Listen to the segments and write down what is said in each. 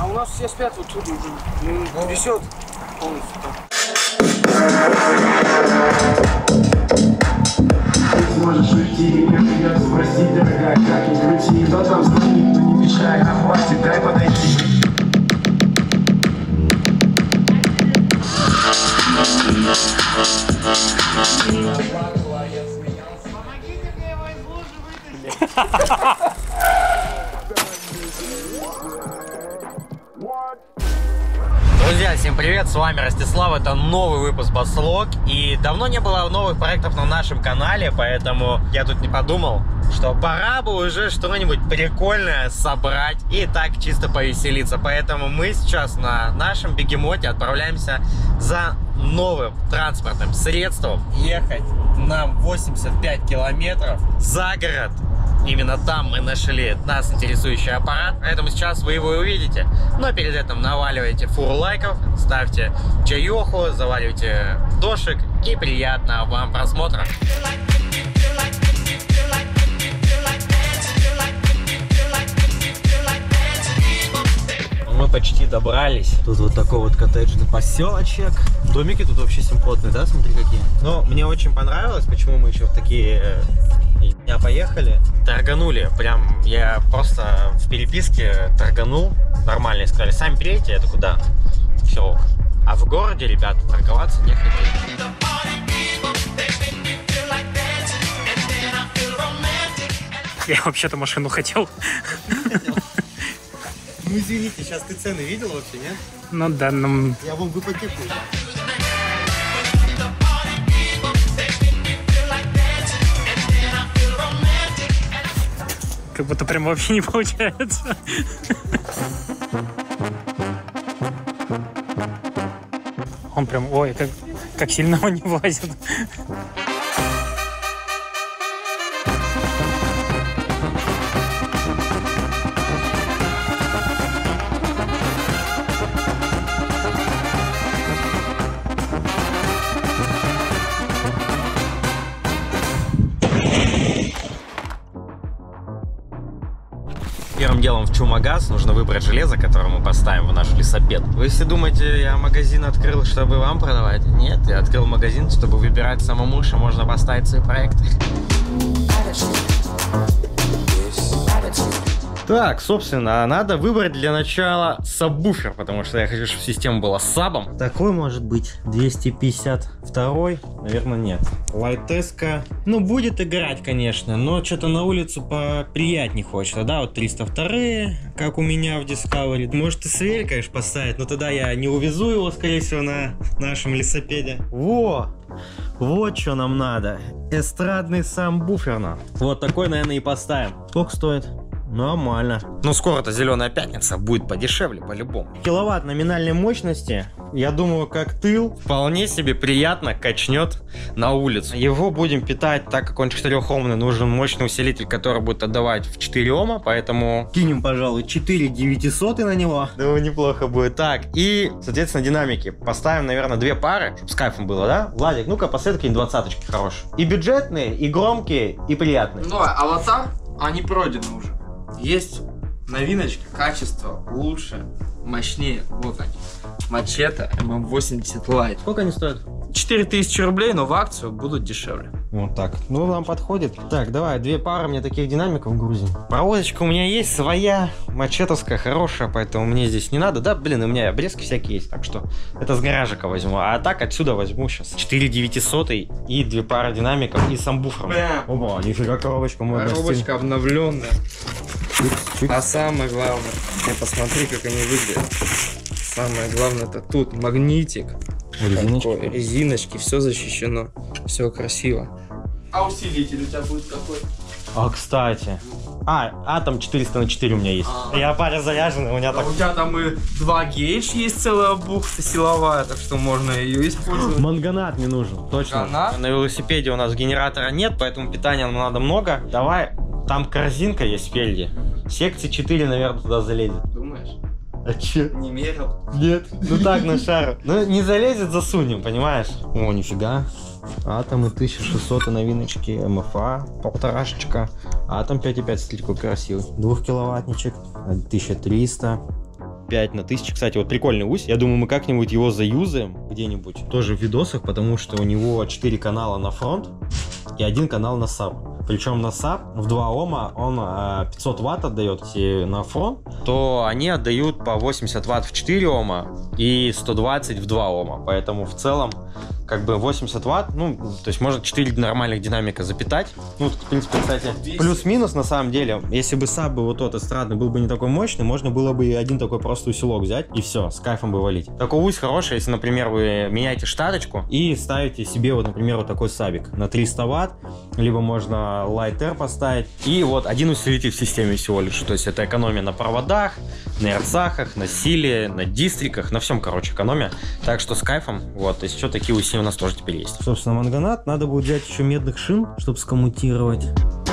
А у нас все спят вот тут уже. Трясет полностью там. Можешь уйти, меня придется простить, дорогая, как ни крути. Кто там звонит, но не мешай, а хватит, дай подойти. Помогите мне его из лужи вытащить. Друзья, всем привет, с вами Ростислав, это новый выпуск Баслог. И давно не было новых проектов на нашем канале, поэтому я тут не подумал, что пора бы уже что-нибудь прикольное собрать и так чисто повеселиться. Поэтому мы сейчас на нашем бегемоте отправляемся за новым транспортным средством. Ехать нам 85 километров за город. Именно там мы нашли нас интересующий аппарат, поэтому сейчас вы его увидите. Но перед этим наваливайте фуру лайков, ставьте чаеху, заваливайте дошик и приятного вам просмотра. Мы почти добрались. Тут вот такой вот коттеджный поселочек. Домики тут вообще симпотные, да? Смотри какие. Но мне очень понравилось, почему мы еще в такие дня поехали. Торганули. Прям я просто в переписке торганул. Нормально и сказали, сами приедете, я такой, да. Все. А в городе, ребята, торговаться не хотели. Я вообще-то машину хотел. Ну извините, сейчас ты цены видел вообще, нет? Ну да, ну... Я вам в ипотеку. Как будто прям вообще не получается. Он прям, ой, как сильно он не влазит. Первым делом в Чумагаз нужно выбрать железо, которое мы поставим в наш лесопед. Вы все думаете, я магазин открыл, чтобы вам продавать? Нет, я открыл магазин, чтобы выбирать самому, что можно поставить свои проекты. Так, собственно, надо выбрать для начала сабвуфер, потому что я хочу, чтобы система была с сабом. Такой может быть 252, наверное, нет. Лайтеска, ну, будет играть, конечно, но что-то на улицу поприятнее хочется, да, вот 302, как у меня в Discovery. Может и Свель, конечно, поставить, но тогда я не увезу его, скорее всего, на нашем лесопеде. Во! Вот что нам надо. Эстрадный сабвуфер. Вот такой, наверное, и поставим. Сколько стоит? Нормально. Ну, скоро-то Зеленая пятница будет подешевле, по-любому. Киловатт номинальной мощности, я думаю, как тыл, вполне себе приятно качнет на улицу. Его будем питать, так как он 4-омный, нужен мощный усилитель, который будет отдавать в 4 Ома, поэтому кинем, пожалуй, 4900 на него. Думаю, неплохо будет. Так, и, соответственно, динамики. Поставим, наверное, 2 пары, чтобы с кайфом было, да? Владик, ну-ка, посоветуй какие-нибудь 20-очки хорошие. И бюджетные, и громкие, и приятные. Ну, аватар, они пройдены уже. Есть новиночка, качество лучше, мощнее. Вот они. Мачете MM80 Lite. Сколько они стоят? 4000 рублей, но в акцию будут дешевле. Вот так. Ну, нам подходит. Так, давай, 2 пары мне таких динамиков грузим. Проводочка у меня есть своя, мачетовская, хорошая, поэтому мне здесь не надо. Да, блин, у меня обрезки всякие есть, так что это с гаражика возьму. А так отсюда возьму сейчас 4900 и 2 пары динамиков и сабвуфером. Оба, нифига коробочка. Коробочка обновленная. Чик. А самое главное, посмотри, как они выглядят. Самое главное, это тут магнитик. Резиночки. Резиночки, все защищено, все красиво. А усилитель у тебя будет какой? А, кстати. Атом 400×4 у меня есть. Я паря заряженный, у меня так... У тебя там и 2 гейдж есть, целая бухта силовая, так что можно ее использовать. Манганат не нужен, точно. Манганат? На велосипеде у нас генератора нет, поэтому питания нам надо много. Давай, там корзинка есть впереди. Секции 4, наверное, туда залезет. Думаешь? А че? Не мерил? Нет, ну так на шару. Ну не залезет, засунем, понимаешь? О, нифига. Атомы 1600 новиночки, МФА, 1,5-шечка. Атом 5,5, смотри, какой красивый. 2-киловаттничек, 1300. 5 на 1000. Кстати, вот прикольный УЗ. Я думаю, мы как-нибудь его заюзаем где-нибудь. Тоже в видосах, потому что у него 4 канала на фронт и 1 канал на саб. Причем на саб в 2 Ома он 500 Ватт отдает. Если на фронт, то они отдают по 80 Ватт в 4 Ома и 120 в 2 Ома. Поэтому в целом как бы 80 Ватт, ну, то есть может 4 нормальных динамика запитать. Ну, в принципе, кстати, плюс-минус на самом деле. Если бы саб бы вот тот эстрадный был бы не такой мощный, можно было бы и один такой простой усилок взять и все, с кайфом бы валить. Такой УЗ хороший, если, например, вы меняете штаточку и ставите себе вот, например, вот такой сабик на 300 Ватт, либо можно Light Air поставить. И вот один усилитель в системе всего лишь. То есть это экономия на проводах, на эрцахах, на силе, на дистриках, на всем, короче, экономия. Так что с кайфом. Вот, если что, такие усилия у нас тоже теперь есть. Собственно, манганат. Надо будет взять еще медных шин, чтобы скоммутировать.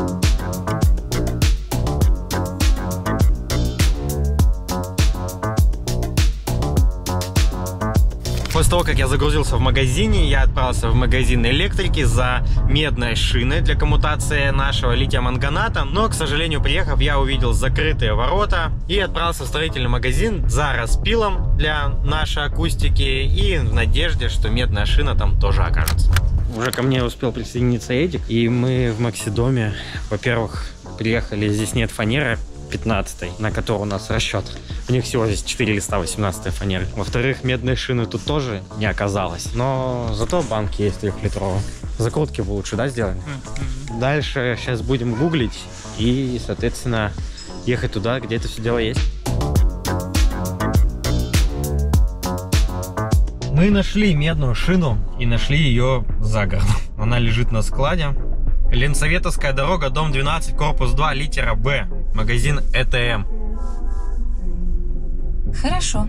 После того, как я загрузился в магазине, я отправился в магазин электрики за медной шиной для коммутации нашего лития-манганата. Но, к сожалению, приехав, я увидел закрытые ворота и отправился в строительный магазин за распилом для нашей акустики и в надежде, что медная шина там тоже окажется. Уже ко мне успел присоединиться Эдик, и мы в Максидоме, во-первых, приехали, здесь нет фанеры 15, на которую у нас расчет. У них всего здесь 4 листа 18 фанеры. Во-вторых, медной шины тут тоже не оказалось. Но зато банки есть 3-литровые. Закрутки бы лучше, да, сделали? Дальше сейчас будем гуглить и, соответственно, ехать туда, где это все дело есть. Мы нашли медную шину и нашли ее за городом. Она лежит на складе. Ленсоветовская дорога, дом 12, корпус 2, литера Б. Магазин ЭТМ. Хорошо.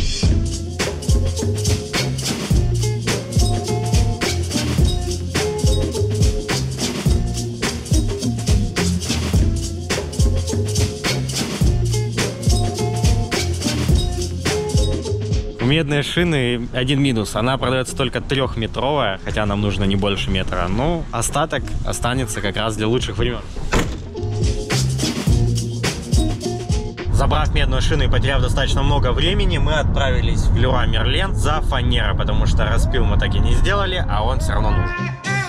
У медной шины один минус. Она продается только 3-метровая, хотя нам нужно не больше метра. Но остаток останется как раз для лучших времен. Забрав медную шину и потеряв достаточно много времени, мы отправились в Леруа Мерлен за фанерой, потому что распил мы так и не сделали, а он все равно нужен.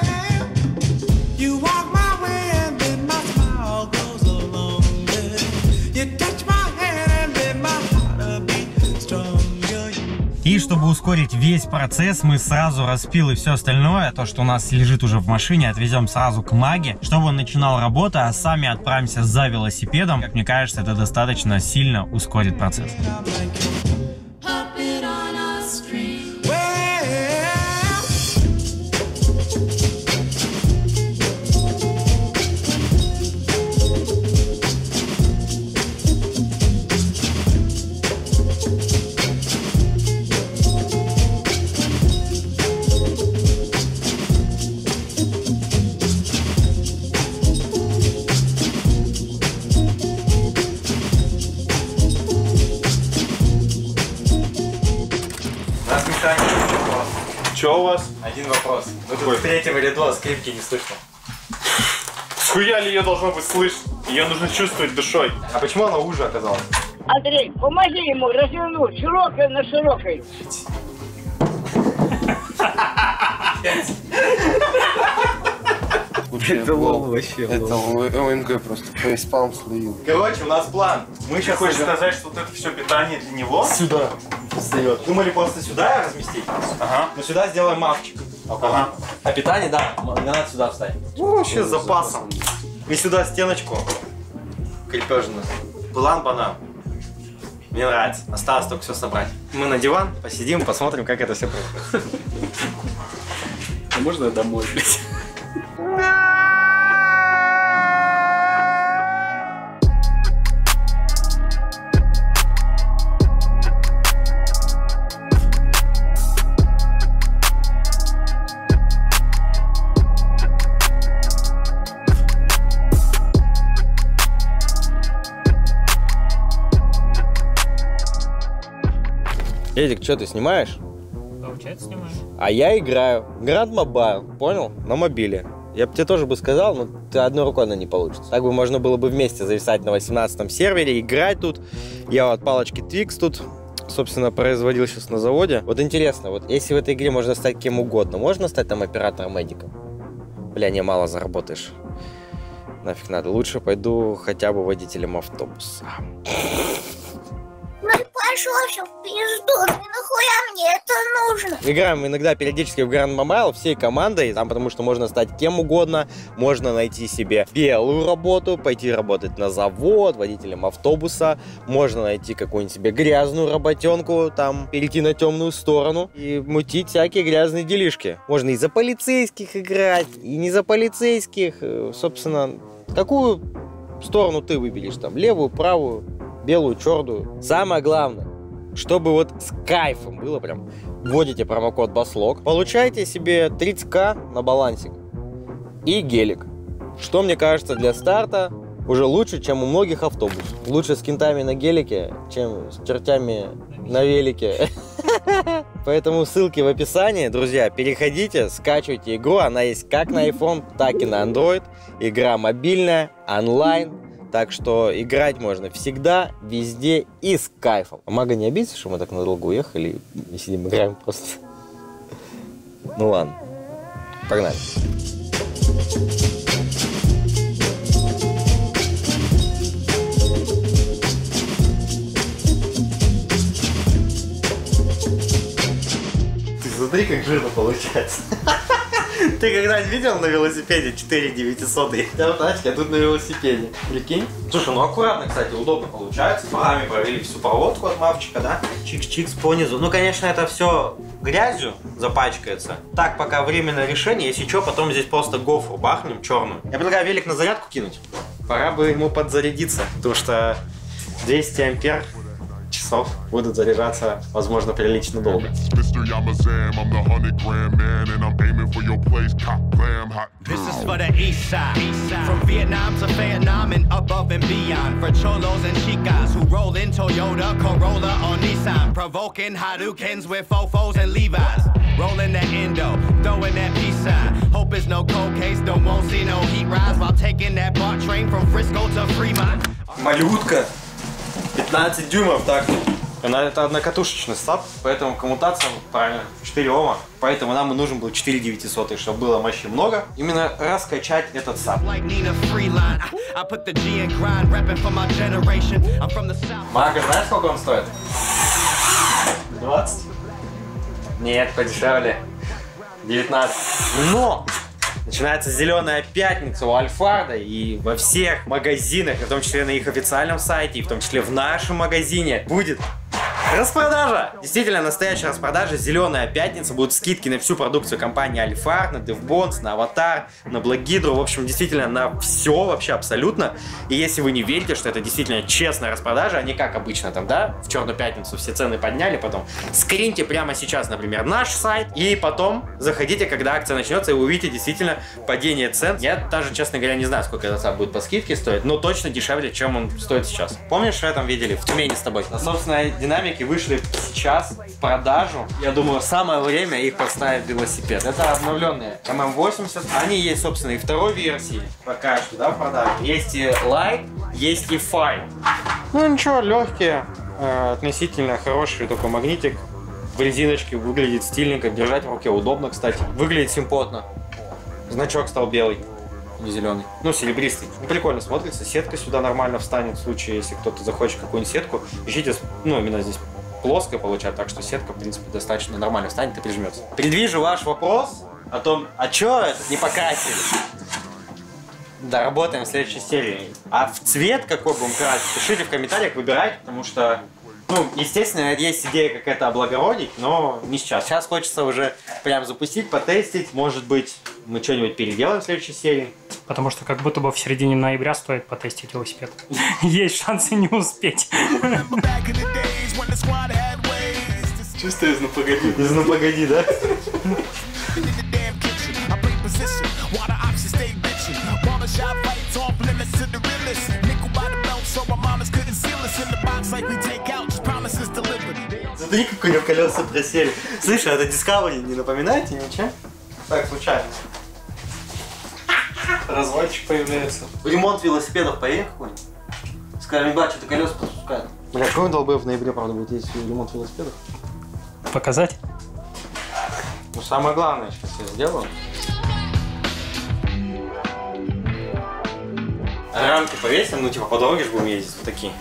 И чтобы ускорить весь процесс, мы сразу распил и все остальное, то, что у нас лежит уже в машине, отвезем сразу к Маге, чтобы он начинал работу, а сами отправимся за велосипедом. Как мне кажется, это достаточно сильно ускорит процесс. Че у вас? Один вопрос. Вы тут с третьего ряда скрипки не слышно. Схуя ли ее должно быть слышно? Ее нужно чувствовать душой. А почему она уже оказалась? Андрей, помоги ему развернуть широкой на широкой. Это лол вообще. Это ОМГ просто фейспалм словил. Короче, у нас план. Мы сейчас Хочешь сказать, что вот это все питание для него? сюда встает. Думали просто сюда разместить. Ага. Но сюда сделаем мавчик. Ага. А питание, да, надо сюда вставить. Ну, вообще с запасом. И сюда стеночку крепежную. План-банан. Мне нравится. Осталось только все собрать. Мы на диван посидим, посмотрим, как это все происходит. А можно домой, блядь? Эдик, что ты снимаешь? Получается, снимаю. А я играю. Grand Mobile, понял? На мобиле. Я бы тебе тоже бы сказал, но ты одной рукой она не получится. Так бы можно было бы вместе зависать на 18-м сервере, играть тут. Я вот палочки Twix тут, собственно, производил сейчас на заводе. Вот интересно, вот если в этой игре можно стать кем угодно, можно стать там оператором-медиком? Бля, не, мало заработаешь. Нафиг надо. Лучше пойду хотя бы водителем автобуса. Ну пошел все в пизду, нахуя мне это нужно? Играем иногда периодически в Grand Mobile всей командой, там потому что можно стать кем угодно, можно найти себе белую работу, пойти работать на завод, водителем автобуса, можно найти какую-нибудь себе грязную работенку, там перейти на темную сторону и мутить всякие грязные делишки. Можно и за полицейских играть, и не за полицейских, собственно, какую сторону ты выберешь, там, левую, правую, белую, черную. Самое главное, чтобы вот с кайфом было прям, вводите промокод BASSLOG, получаете себе 30к на балансик и гелик. Что, мне кажется, для старта уже лучше, чем у многих автобусов. Лучше с кентами на гелике, чем с чертями на велике. Поэтому ссылки в описании, друзья, переходите, скачивайте игру, она есть как на iPhone, так и на Android. Игра мобильная, онлайн. Так что играть можно всегда, везде и с кайфом. Мага не обидится, что мы так надолго уехали и сидим играем просто? Ну ладно, погнали. Ты смотри, как жирно получается. Ты когда-нибудь видел на велосипеде 4900? Я в тачке, а тут на велосипеде. Прикинь? Слушай, ну аккуратно, кстати, удобно получается. Руками провели всю проводку от мавчика, да? Чикс-чикс по низу. Ну, конечно, это все грязью запачкается. Так, пока временное решение. Если что, потом здесь просто гофру бахнем черную. Я предлагаю велик на зарядку кинуть. Пора бы ему подзарядиться, потому что 200 ампер часов будут заряжаться, возможно, прилично долго. This is for the east side, from Vietnam to Vietnam and above and beyond. For cholos and chicas who roll in Toyota, Corolla or Nissan, provoking Hadoukens with Fofos and Levi's. Rolling that Indo, throwing that peace sign. Hope it's no cold case, don't won't see no heat rise while taking that BART train from Frisco to Fremont. Малютка, 15 дюймов, так. Это однокатушечный стаб, поэтому коммутация правильно 4 Ома. Поэтому нам и нужен был 4900, чтобы было мощи много. Именно раскачать этот стаб. Мага, знаешь, сколько он стоит? 20? Нет, подешевле. 19. Но! Начинается зеленая пятница у Альфарда и во всех магазинах, в том числе на их официальном сайте, и в том числе в нашем магазине, будет распродажа! Действительно, настоящая распродажа, зеленая пятница, будут скидки на всю продукцию компании Альфард, на DevBonds, на Аватар, на Black Hydro, в общем, действительно на все вообще абсолютно. И если вы не верите, что это действительно честная распродажа, а не как обычно там, да, в Черную пятницу все цены подняли, потом скриньте прямо сейчас, например, наш сайт, и потом заходите, когда акция начнется, и вы увидите действительно падение цен. Я даже, честно говоря, не знаю, сколько этот сайт будет по скидке стоить, но точно дешевле, чем он стоит сейчас. Помнишь, что там видели в Тюмени с тобой? На собственной динамике вышли сейчас в продажу. Я думаю, самое время их поставить в велосипед. Это обновленные MM80. Они есть, собственно, и второй версии. Пока что, да, в продаже. Есть и Light, есть и Fine. Ну ничего, легкие, относительно хороший такой магнитик. В резиночке выглядит стильненько, держать в руке удобно, кстати. Выглядит симпотно. Значок стал белый, не зеленый. Ну, серебристый. Ну, прикольно смотрится. Сетка сюда нормально встанет в случае, если кто-то захочет какую-нибудь сетку. Ищите, ну, именно здесь плоская получается, так что сетка, в принципе, достаточно нормально встанет и прижмется. Предвижу ваш вопрос о том, а чё это не покрасили? Доработаем в следующей серии. А в цвет какой будем красить, пишите в комментариях, выбирайте, потому что, ну, естественно, есть идея какая-то облагородить, но не сейчас. Сейчас хочется уже прям запустить, потестить. Может быть, мы что-нибудь переделаем в следующей серии. Потому что как будто бы в середине ноября стоит потестить велосипед. Есть шансы не успеть. Чисто из «Ну погоди». Из «Ну погоди», да? Смотри, как у него колеса просели. Слышь, а это Discovery не напоминает тебе ничего? Так, случайно. Развальчик появляется. Ремонт велосипедов поехал. Скажем, бачу, ты колеса подпускают. Бля, какой долбоёб в ноябре, правда, будет есть ремонт велосипедов? Показать? Ну, самое главное, сейчас я сделаю. А рамки повесим, ну, типа, по дороге же будем ездить, вот такие.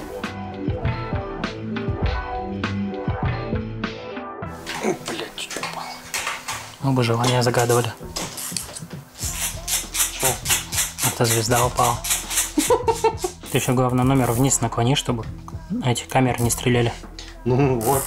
Блядь, чуть-чуть упал. Мы бы желание загадывали. Что? Это звезда упала. Ты еще, главное, номер вниз наклони, чтобы эти камеры не стреляли. Ну, вот.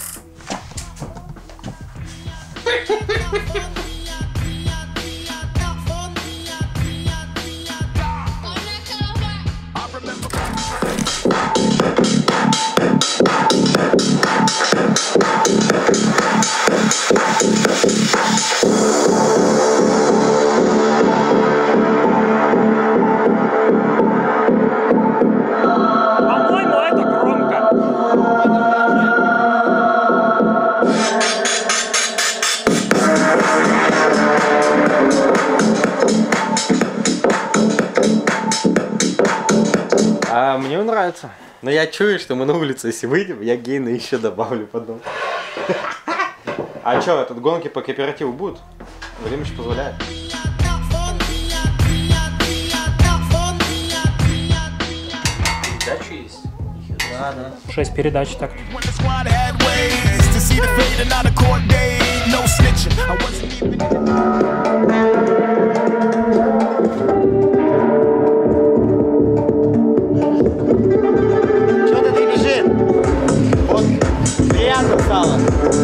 По-моему, это громко. А мне нравится. Но я чую, что мы на улицу, если выйдем, я гейна еще добавлю потом. А что, этот гонки по кооперативу будут? Время еще позволяет. Передача есть? Да, да. 6 передач так. Что-то не бежит. Вот, приятно стало.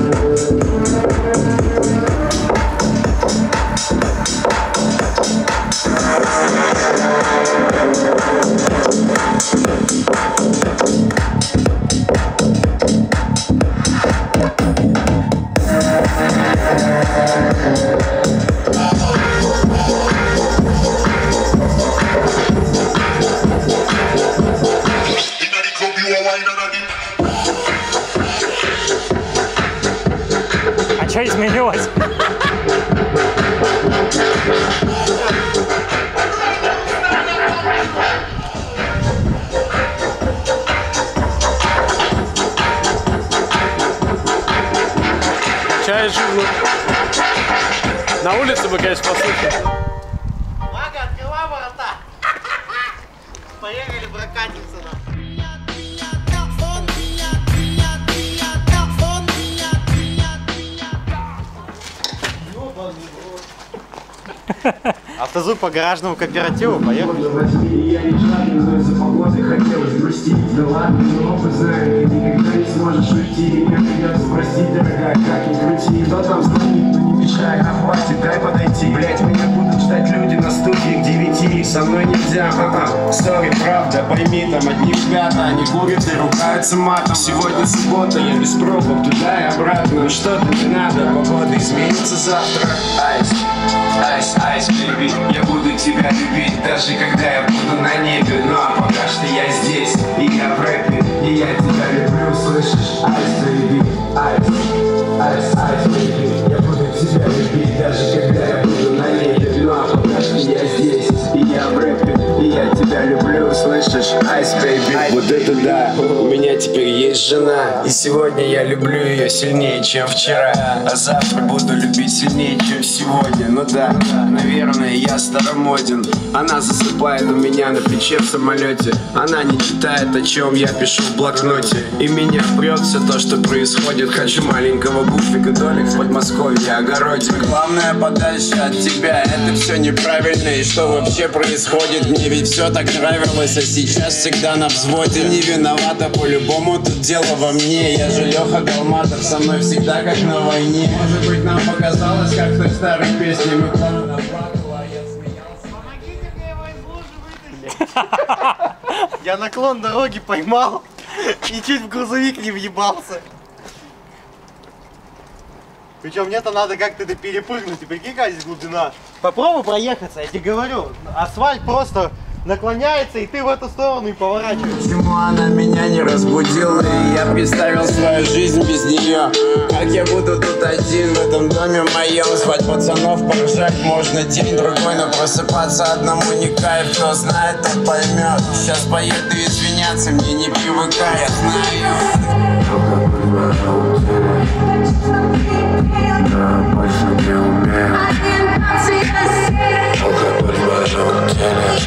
А что изменилось? Чай жизнь. На улице бы, конечно, послушать. Мага, открывай ворота. Поехали прокатимся на. Автозвук по гаражному кооперативу, поехали. Я не жадный, за погодой хотелось грустить. Да ладно, но опыт знаю, ты никогда не сможешь уйти. Меня придется простить, дорогая, как ни крути. Кто там звонит, но не мешай, а хватит, дай подойти. Блять, меня будут ждать люди на студии к 9. Со мной нельзя, сори, правда, пойми, там одни ребята, они курят и ругаются матом. Сегодня суббота, я без пробок туда и обратно. Ну что-то не надо, погода изменится завтра. Айс, айс, айс, baby, я буду тебя любить, даже когда я буду на небе. Ну а пока что я здесь, и я в рэпе, и я тебя люблю, слышишь? Айс, baby, айс, айс, айс, baby, я буду тебя любить, даже когда я буду на небе. Ну а пока что я здесь, и я в рэпе, и я тебя люблю, слышишь? Айс, baby, вот это да, у меня теперь есть жена, и сегодня я люблю ее сильнее, чем вчера, а завтра буду любить сильнее, чем сегодня. Ну да, наверное, я старомоден. Она засыпает у меня на плече в самолете. Она не читает, о чем я пишу в блокноте. И меня прет все то, что происходит. Хочу маленького буфика, домик в Подмосковье, огороде. Главное, подальше от тебя, это все неправильно. И что вообще происходит? Мне ведь все так нравилось, а сейчас всегда на взводе. Ты не виновата, по-любому тут дело во мне. Я же Леха Галматов, со мной всегда как на войне. Может быть, нам показалось, как в той старой песне. Мы плавно плакала, а я смеялся. Помогите мне его из лужи вытащить. Я наклон дороги поймал и чуть в грузовик не въебался. Причем мне-то надо как-то это перепрыгнуть. И прикинь, какая здесь глубина. Попробуй проехаться, я тебе говорю. Асфальт просто наклоняется, и ты в эту сторону и поворачиваешь. Почему она меня не разбудила, и я представил свою жизнь без нее? Как я буду тут один в этом доме моем? Звать пацанов, поржать можно день-другой, но просыпаться одному не кайф. Кто знает, тот поймет. Сейчас поеду извиняться, мне не привыкай, я знаю. Да, больше не умею. Алкоголь в моем теле.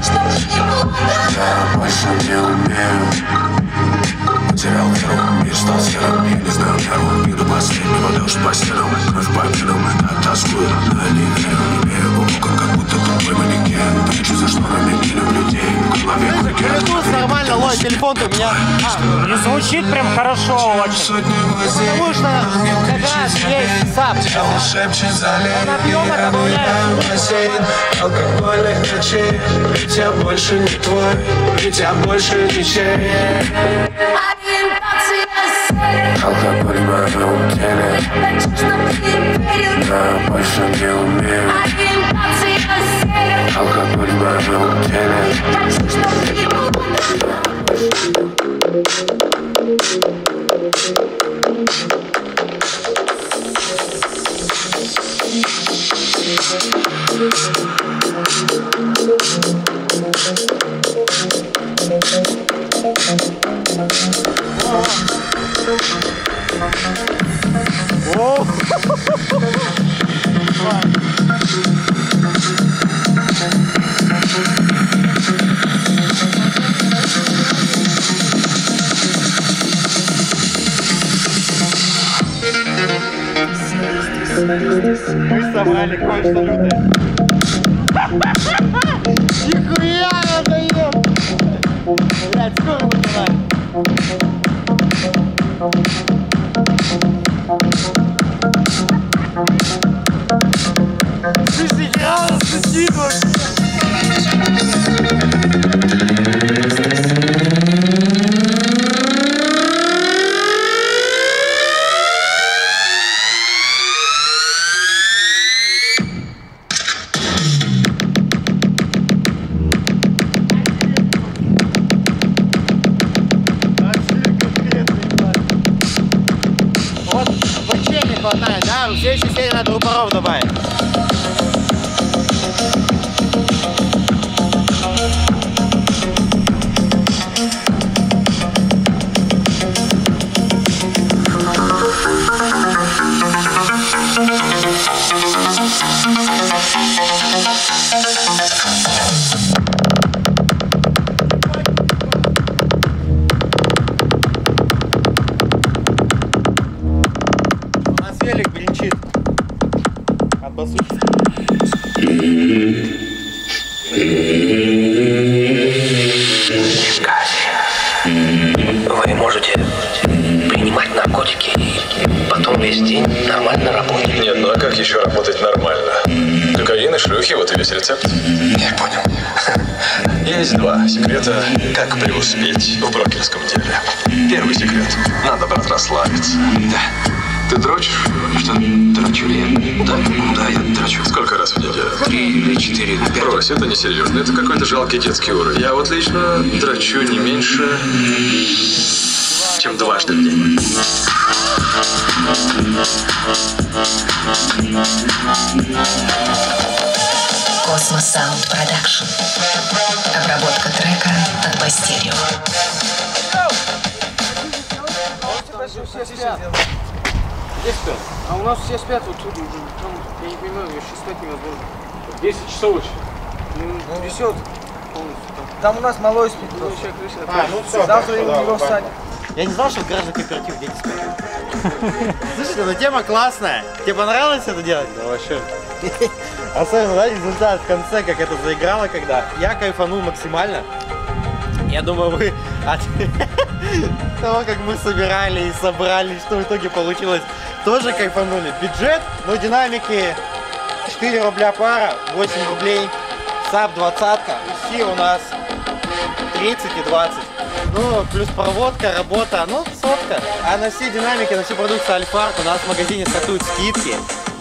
Я больше не умею. Потерял веру, мир стал серым. Я не знаю меру, иду последнего дождь по стенам. Кровь по венам, так тоскую. Но я не верю, не верю. Как будто тупой манекен. Прячу за шторами миллион людей. В голове Bluetooth нормально ловит, телефон-то у меня Не звучит прям хорошо очень. потому что как раз есть САП. Он объема добавляет. Алкогольных ночей. Ведь я больше не твой. Ведь я больше ничей. Алкоголь в моем теле. Я больше не умею. Алкоголь в моем теле. Мы собрали кое-что лютое. Нихуя надоел! Блядь, скоро начинаем. Ты же реально сидит вообще. Хватает, да? В следующей серии надо рупоров добавить. Велик бренчит от басухи. Вы можете принимать наркотики и потом весь день нормально работать. Нет, ну а как еще работать нормально? Кокаин и шлюхи, вот и весь рецепт. Я понял. Есть два секрета, как преуспеть в брокерском деле. Первый секрет. Надо, брат, расслабиться. Да. Ты дрочишь? Что, дрочу ли я? Да, я дрочу. Сколько раз в неделю? 3 или 4, 5. Брось, это несерьезно. Это какой-то жалкий детский уровень. Я вот лично дрочу не меньше, чем дважды в день. Cosmo Sound Production. Обработка трека от Бастерио. Все спят. Где спят? А у нас все спят вот тут уже. Там, я не понимаю, я сейчас спать невозможно. 10 часов очень. Ну, весет полностью. Там у нас малой спит. Ну все, завтра у него встанет. Я не знал, что в гаражный кооператив дети спят. Слушайте, ну тема классная. Тебе понравилось это делать? Да вообще. Особенно, да, результат в конце, как это заиграло, когда я кайфанул максимально. Я думаю, вы от того, как мы собирали и собрали, что в итоге получилось, тоже кайфанули. Бюджет, но динамики 4 рубля пара, 8 рублей, САП 20-ка, УСИ у нас 30 и 20. Ну, плюс проводка, работа, ну, сотка. А на все динамики, на всю продукцию Альфард у нас в магазине стартуют скидки.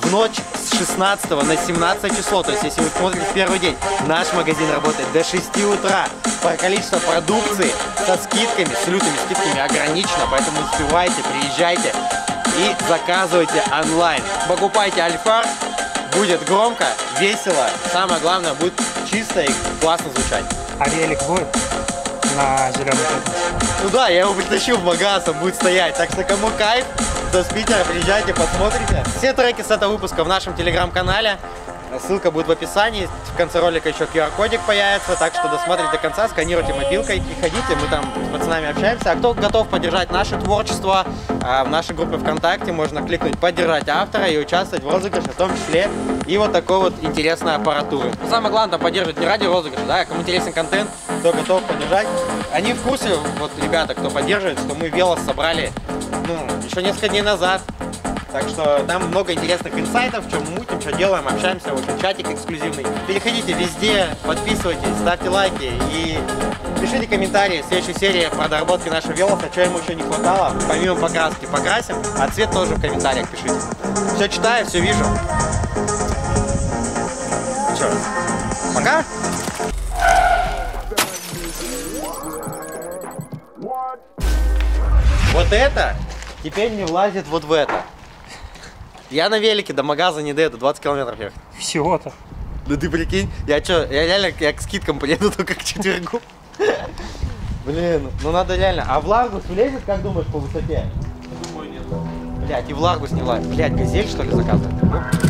в ночь с 16 на 17 число, то есть если вы смотрите в первый день, наш магазин работает до 6 утра. Про количество продукции со скидками, с лютыми скидками ограничено, поэтому успевайте, приезжайте и заказывайте онлайн. Покупайте Альфард, будет громко, весело, самое главное, будет чисто и классно звучать. А велик будет на зеленый пятнице? Ну да, я его притащил в магаз, он будет стоять, так что кому кайф, кто с Питера, приезжайте, посмотрите. Все треки с этого выпуска в нашем телеграм-канале. Ссылка будет в описании, в конце ролика еще QR-кодик появится, так что досмотрите до конца, сканируйте мобилкой и ходите, мы там с пацанами общаемся. А кто готов поддержать наше творчество, в нашей группе ВКонтакте можно кликнуть «Поддержать автора» и участвовать в розыгрыше, в том числе и вот такой вот интересной аппаратуры. Самое главное там поддерживать не ради розыгрыша, да, кому интересен контент, кто готов поддержать. Они в курсе, вот ребята, кто поддерживает, что мы велос собрали, еще несколько дней назад. Так что там много интересных инсайтов, что мы мутим, что делаем, общаемся, вот чатик эксклюзивный. Переходите везде, подписывайтесь, ставьте лайки и пишите комментарии в следующей серии про доработки нашего велоса, что ему еще не хватало, помимо покраски покрасим, а цвет тоже в комментариях пишите. Все читаю, все вижу. Еще раз. Пока! Вот это теперь не влазит вот в это. Я на велике до магаза не доеду, 20 километров ехать. Всего-то. Да ты прикинь, я реально к скидкам приеду только к четвергу. Блин, ну надо реально. А в Ларгус влезет, как думаешь, по высоте? Думаю, нет. Блять, и в Ларгус не влазит. Блять, газель что ли заказывать?